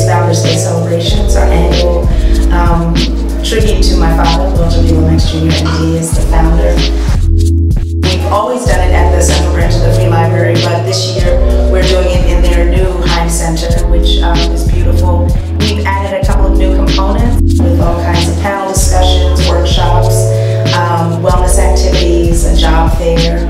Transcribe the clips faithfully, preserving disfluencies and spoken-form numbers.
Today's Founders Day celebrations, our annual um, tribute to my father, Lomax Junior, and he is the founder. We've always done it at the Central Branch of the Free Library, but this year we're doing it in their new Heim Center, which um, is beautiful. We've added a couple of new components with all kinds of panel discussions, workshops, um, wellness activities, a job fair.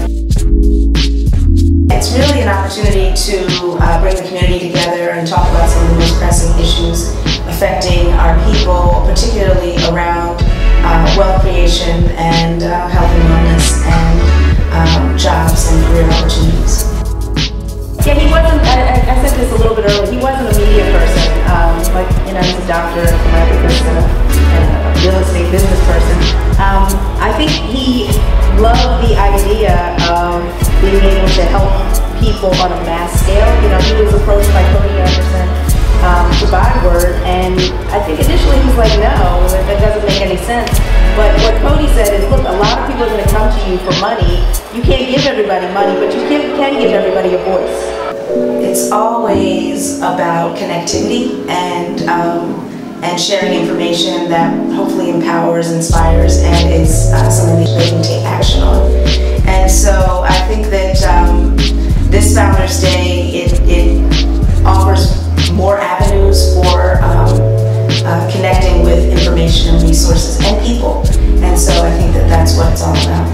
It's really an opportunity to uh, bring the community together and talk about some of the most pressing issues affecting our people, particularly around uh, wealth creation and uh, health and wellness and um, jobs and career opportunities. Yeah, he wasn't, I, I said this a little bit earlier, he wasn't a media person. Um, like, you know, he's a doctor, a philanthropist, and a, and a real estate business person. Um, I think he loved the idea of being able to help people on a mass scale. You know, he was approached by Cody Anderson um, to buy WURD, and I think initially he was like, no, that, that doesn't make any sense. But what Cody said is, look, a lot of people are going to come to you for money. You can't give everybody money, but you can, can give everybody a voice. It's always about connectivity and um, and sharing information that hopefully empowers, inspires, and is uh, something that they can take action on. And so I think that um, this Founders Day, it, it offers more avenues for um, uh, connecting with information and resources and people. And so I think that that's what it's all about.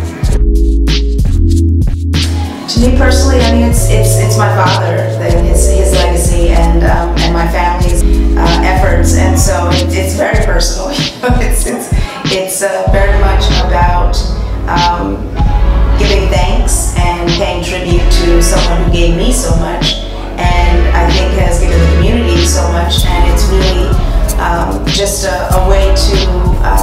To me personally, I mean, it's it's it's my father, and his his legacy, and um, and my family's uh, efforts, and so it, it's very personal. it's it's it's uh, very much about um, giving thanks and paying tribute to someone who gave me so much, and I think has given the community so much, and it's really um, just a, a way to uh,